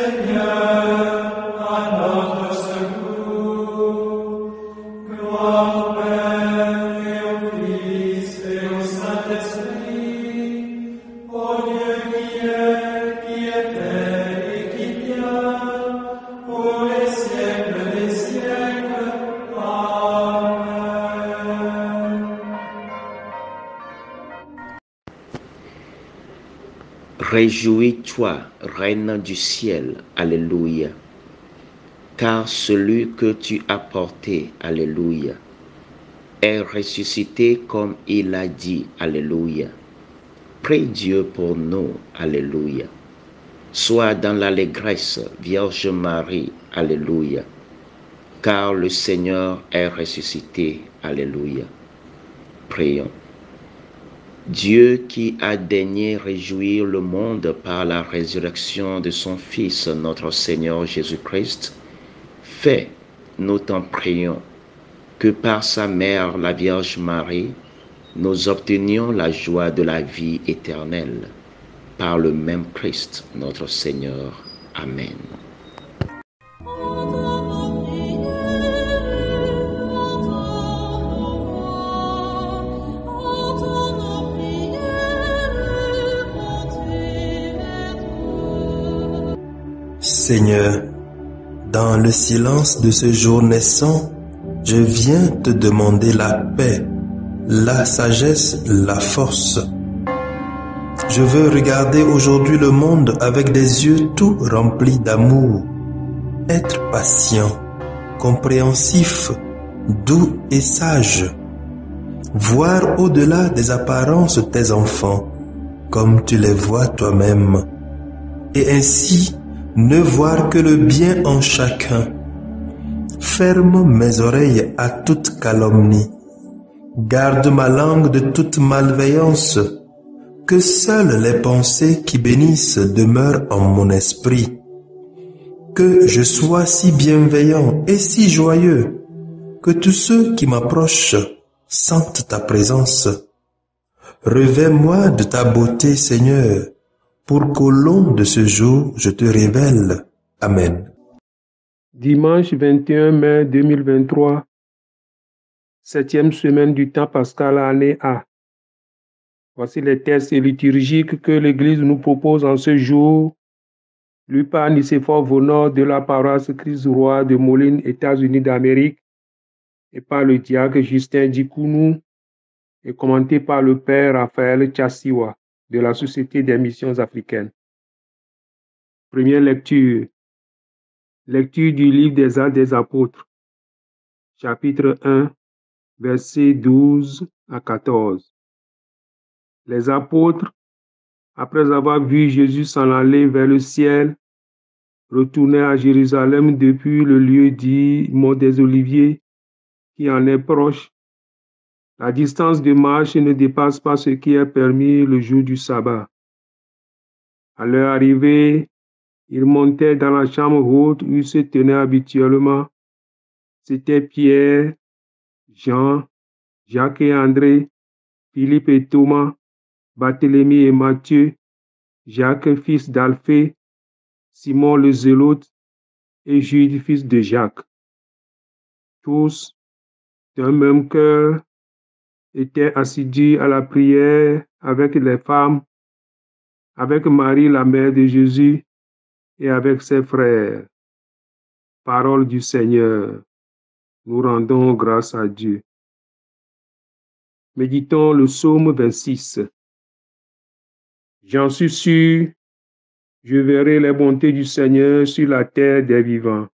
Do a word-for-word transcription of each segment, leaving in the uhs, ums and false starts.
Réjouis-toi, Reine du ciel, Alléluia, car celui que tu as porté, Alléluia, est ressuscité comme il a dit, Alléluia. Prie Dieu pour nous, Alléluia. Sois dans l'allégresse, Vierge Marie, Alléluia, car le Seigneur est ressuscité, Alléluia. Prions. Dieu qui a daigné réjouir le monde par la résurrection de son Fils, notre Seigneur Jésus-Christ, fais, nous t'en prions, que par sa mère, la Vierge Marie, nous obtenions la joie de la vie éternelle. Par le même Christ, notre Seigneur. Amen. Seigneur, dans le silence de ce jour naissant, je viens te demander la paix, la sagesse, la force. Je veux regarder aujourd'hui le monde avec des yeux tout remplis d'amour, être patient, compréhensif, doux et sage, voir au-delà des apparences tes enfants, comme tu les vois toi-même, et ainsi ne voir que le bien en chacun. Ferme mes oreilles à toute calomnie. Garde ma langue de toute malveillance. Que seules les pensées qui bénissent demeurent en mon esprit. Que je sois si bienveillant et si joyeux que tous ceux qui m'approchent sentent ta présence. Revêt-moi de ta beauté, Seigneur, pour qu'au long de ce jour, je te révèle. Amen. Dimanche vingt et un mai deux mille vingt-trois, septième semaine du temps pascal, année A. Voici les textes liturgiques que l'Église nous propose en ce jour, lus par Nicéphore Vonor de la paroisse Christ-Roi de Moline, États-Unis d'Amérique, et par le diacre Justin Dikounou, et commenté par le père Raphaël Tchassiwa de la Société des missions africaines. Première lecture. Lecture du livre des Actes des Apôtres, chapitre un, versets douze à quatorze. Les apôtres, après avoir vu Jésus s'en aller vers le ciel, retournèrent à Jérusalem depuis le lieu dit Mont des Oliviers, qui en est proche. La distance de marche ne dépasse pas ce qui est permis le jour du sabbat. À leur arrivée, ils montaient dans la chambre haute où ils se tenaient habituellement. C'étaient Pierre, Jean, Jacques et André, Philippe et Thomas, Barthélemy et Matthieu, Jacques fils d'Alphée, Simon le Zélote et Jude fils de Jacques. Tous, d'un même cœur, étaient assidus à la prière avec les femmes, avec Marie la mère de Jésus et avec ses frères. Parole du Seigneur. Nous rendons grâce à Dieu. Méditons le psaume vingt-six. J'en suis sûr, je verrai les bontés du Seigneur sur la terre des vivants.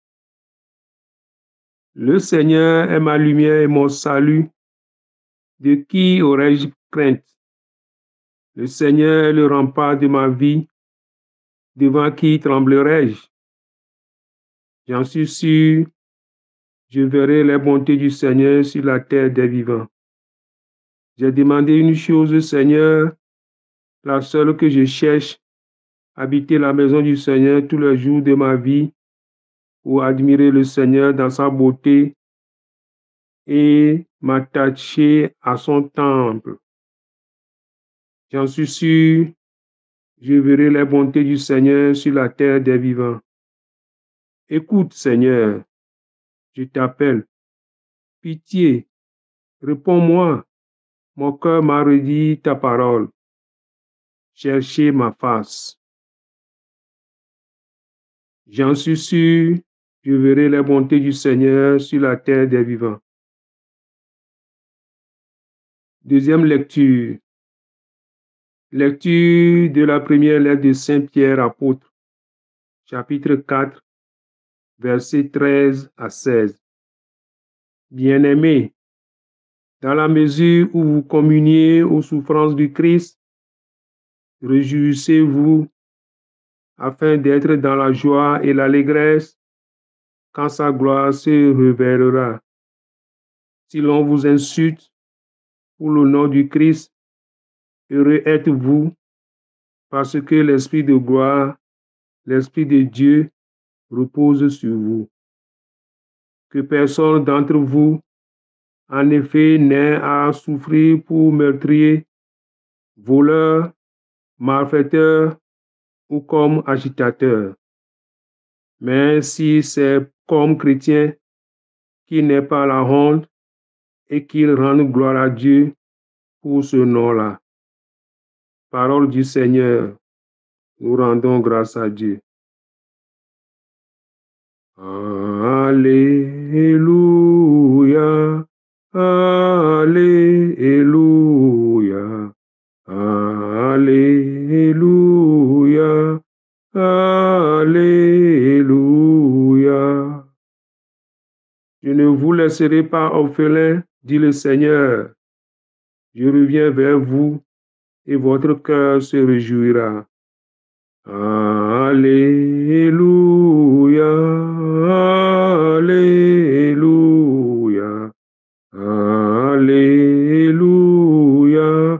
Le Seigneur est ma lumière et mon salut. De qui aurais-je crainte? Le Seigneur est le rempart de ma vie. Devant qui tremblerai-je? J'en suis sûr, je verrai les bontés du Seigneur sur la terre des vivants. J'ai demandé une chose, Seigneur, la seule que je cherche, habiter la maison du Seigneur tous les jours de ma vie, pour admirer le Seigneur dans sa beauté et m'attacher à son temple. J'en suis sûr, je verrai les bontés du Seigneur sur la terre des vivants. Écoute, Seigneur, je t'appelle. Pitié, réponds-moi. Mon cœur m'a redit ta parole. Cherchez ma face. J'en suis sûr, je verrai les bontés du Seigneur sur la terre des vivants. Deuxième lecture. Lecture de la première lettre de Saint Pierre apôtre, chapitre quatre, versets treize à seize. Bien-aimés, dans la mesure où vous communiez aux souffrances du Christ, réjouissez-vous afin d'être dans la joie et l'allégresse quand sa gloire se révélera. Si l'on vous insulte pour le nom du Christ, heureux êtes-vous, parce que l'Esprit de gloire, l'Esprit de Dieu repose sur vous. Que personne d'entre vous, en effet, n'ait à souffrir pour meurtrier, voleur, malfaiteur ou comme agitateur. Mais si c'est comme chrétien, qu'il n'ait pas la honte et qu'il rende gloire à Dieu pour ce nom-là. Parole du Seigneur, nous rendons grâce à Dieu. Alléluia, Alléluia, Alléluia, Alléluia. Je ne vous laisserai pas orphelin, dit le Seigneur. Je reviens vers vous et votre cœur se réjouira. Alléluia, Alléluia, Alléluia,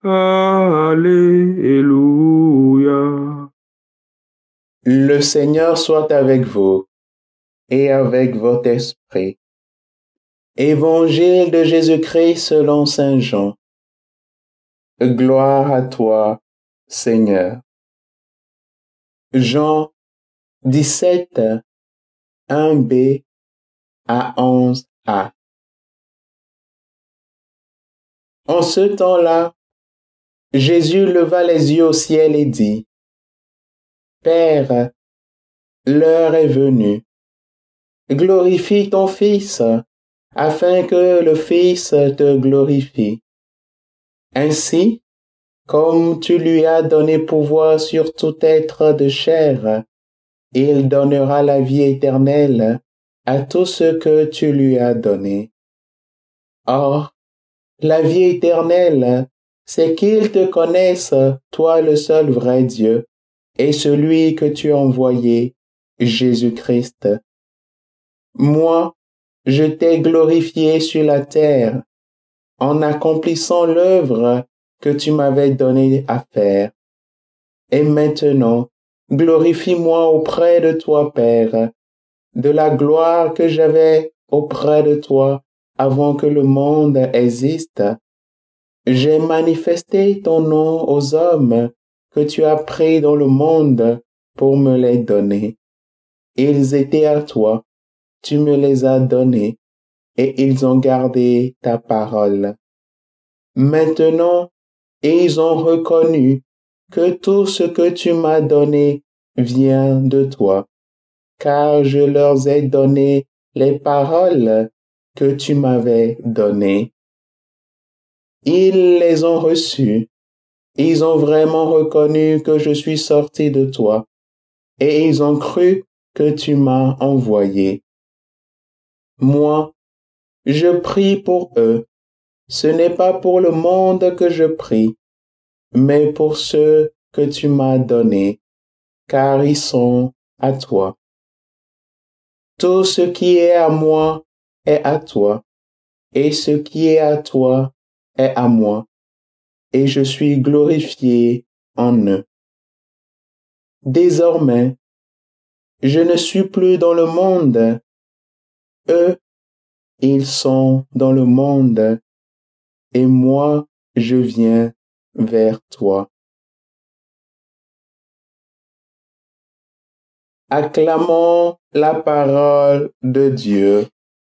Alléluia. Le Seigneur soit avec vous et avec votre esprit. Évangile de Jésus-Christ selon saint Jean. Gloire à toi, Seigneur. Jean dix-sept, un b à onze a. En ce temps-là, Jésus leva les yeux au ciel et dit, Père, l'heure est venue. Glorifie ton Fils, afin que le Fils te glorifie. Ainsi, comme tu lui as donné pouvoir sur tout être de chair, il donnera la vie éternelle à tout ce que tu lui as donné. Or, la vie éternelle, c'est qu'ils te connaissent, toi le seul vrai Dieu, et celui que tu as envoyé, Jésus-Christ. Moi, je t'ai glorifié sur la terre, en accomplissant l'œuvre que tu m'avais donné à faire. Et maintenant, glorifie-moi auprès de toi, Père, de la gloire que j'avais auprès de toi avant que le monde existe. J'ai manifesté ton nom aux hommes que tu as pris dans le monde pour me les donner. Ils étaient à toi, tu me les as donnés, et ils ont gardé ta parole. Maintenant, ils ont reconnu que tout ce que tu m'as donné vient de toi, car je leur ai donné les paroles que tu m'avais données. Ils les ont reçues, ils ont vraiment reconnu que je suis sorti de toi, et ils ont cru que tu m'as envoyé. Moi, je prie pour eux. Ce n'est pas pour le monde que je prie, mais pour ceux que tu m'as donnés, car ils sont à toi. Tout ce qui est à moi est à toi, et ce qui est à toi est à moi, et je suis glorifié en eux. Désormais, je ne suis plus dans le monde. Eux, ils sont dans le monde, et moi, je viens vers toi. Acclamons la parole de Dieu.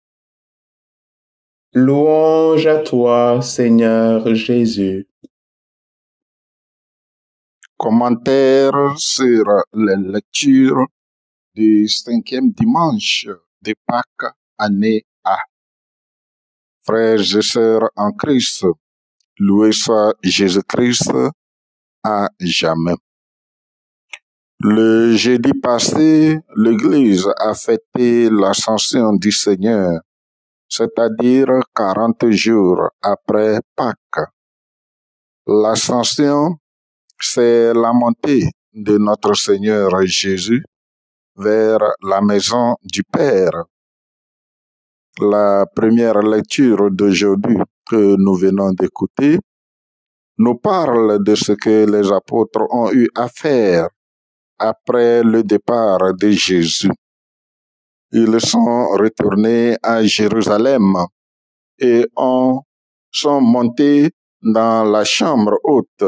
Louange à toi, Seigneur Jésus. Commentaire sur les lectures du cinquième dimanche de Pâques, année A. Frères et sœurs en Christ, loué soit Jésus-Christ à jamais. Le jeudi passé, l'Église a fêté l'ascension du Seigneur, c'est-à-dire quarante jours après Pâques. L'ascension, c'est la montée de notre Seigneur Jésus vers la maison du Père. La première lecture d'aujourd'hui que nous venons d'écouter nous parle de ce que les apôtres ont eu à faire après le départ de Jésus. Ils sont retournés à Jérusalem et ont, sont montés dans la chambre haute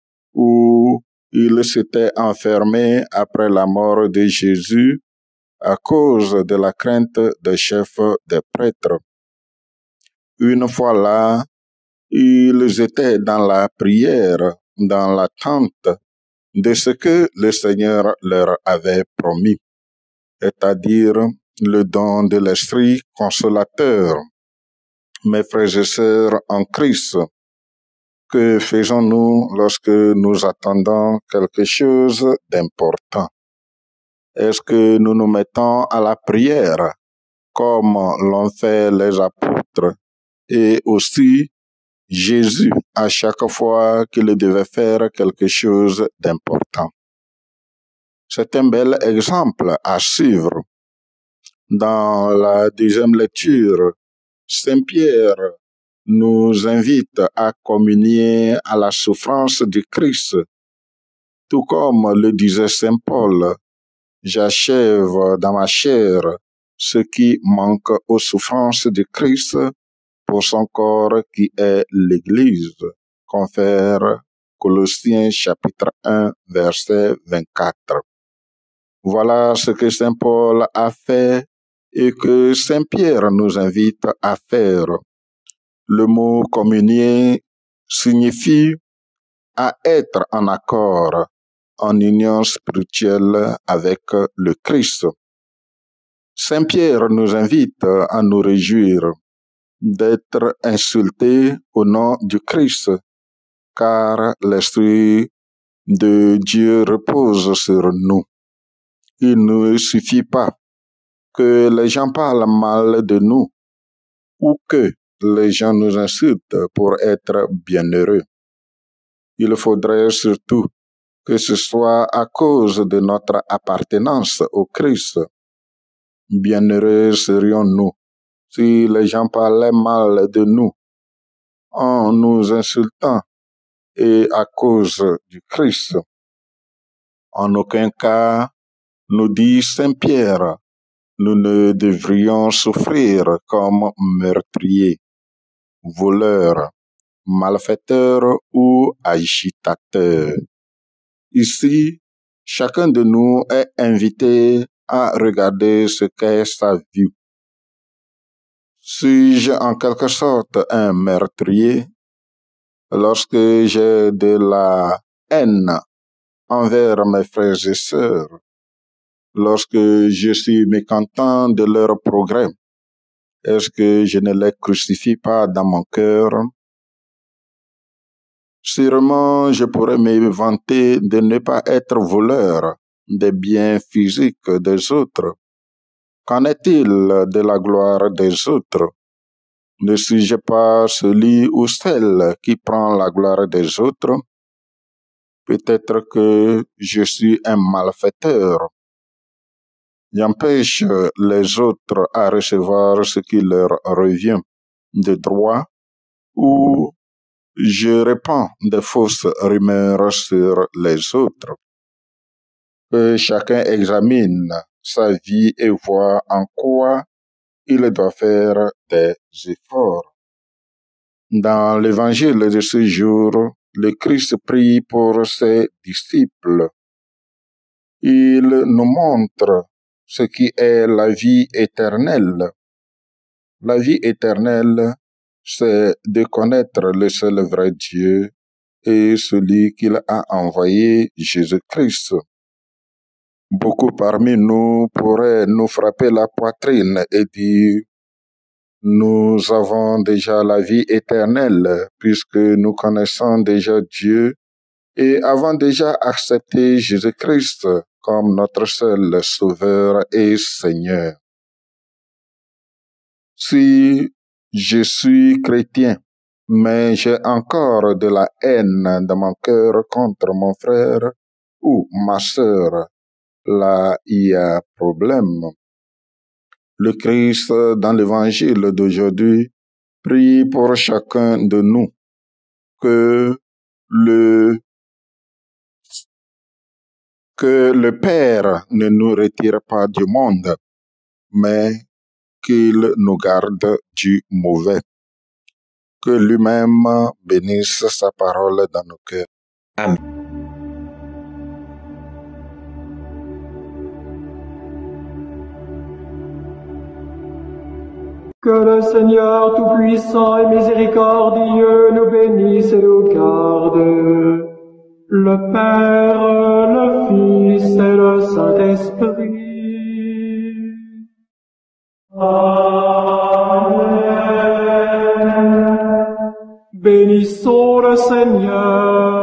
où ils s'étaient enfermés après la mort de Jésus à cause de la crainte des chefs des prêtres. Une fois là, ils étaient dans la prière, dans l'attente de ce que le Seigneur leur avait promis, c'est-à-dire le don de l'Esprit consolateur. Mes frères et sœurs en Christ, que faisons-nous lorsque nous attendons quelque chose d'important? Est-ce que nous nous mettons à la prière comme l'ont fait les apôtres et aussi Jésus à chaque fois qu'il devait faire quelque chose d'important? C'est un bel exemple à suivre. Dans la deuxième lecture, Saint Pierre nous invite à communier à la souffrance du Christ, tout comme le disait Saint Paul, « J'achève dans ma chair ce qui manque aux souffrances du Christ pour son corps qui est l'Église », confère Colossiens chapitre un, verset vingt-quatre. Voilà ce que Saint Paul a fait et que Saint Pierre nous invite à faire. Le mot communier signifie à être en accord, en union spirituelle avec le Christ. Saint Pierre nous invite à nous réjouir d'être insultés au nom du Christ, car l'Esprit de Dieu repose sur nous. Il ne suffit pas que les gens parlent mal de nous ou que les gens nous insultent pour être bienheureux. Il faudrait surtout que ce soit à cause de notre appartenance au Christ. Bienheureux serions-nous si les gens parlaient mal de nous en nous insultant et à cause du Christ. En aucun cas, nous dit Saint Pierre, nous ne devrions souffrir comme meurtriers, voleurs, malfaiteurs ou agitateurs. Ici, chacun de nous est invité à regarder ce qu'est sa vie. Suis-je en quelque sorte un meurtrier lorsque j'ai de la haine envers mes frères et sœurs, lorsque je suis mécontent de leur progrès? Est-ce que je ne les crucifie pas dans mon cœur? Sûrement, je pourrais me vanter de ne pas être voleur des biens physiques des autres. Qu'en est-il de la gloire des autres? Ne suis-je pas celui ou celle qui prend la gloire des autres? Peut-être que je suis un malfaiteur. J'empêche les autres à recevoir ce qui leur revient de droit ou je répands des fausses rumeurs sur les autres. Que chacun examine sa vie et voit en quoi il doit faire des efforts. Dans l'évangile de ce jour, le Christ prie pour ses disciples. il nous montre ce qui est la vie éternelle. La vie éternelle, c'est de connaître le seul vrai Dieu et celui qu'il a envoyé, Jésus-Christ. Beaucoup parmi nous pourraient nous frapper la poitrine et dire « Nous avons déjà la vie éternelle puisque nous connaissons déjà Dieu et avons déjà accepté Jésus-Christ comme notre seul Sauveur et Seigneur. » Si je suis chrétien, mais j'ai encore de la haine dans mon cœur contre mon frère ou ma sœur, là il y a problème. Le Christ, dans l'évangile d'aujourd'hui, prie pour chacun de nous que le, que le Père ne nous retire pas du monde, mais qu'il nous garde du mauvais. Que lui-même bénisse sa parole dans nos cœurs. Amen. Que le Seigneur Tout-Puissant et Miséricordieux nous bénisse et nous garde, le Père, le Fils et le Saint-Esprit. Amen. Bénissons le Seigneur.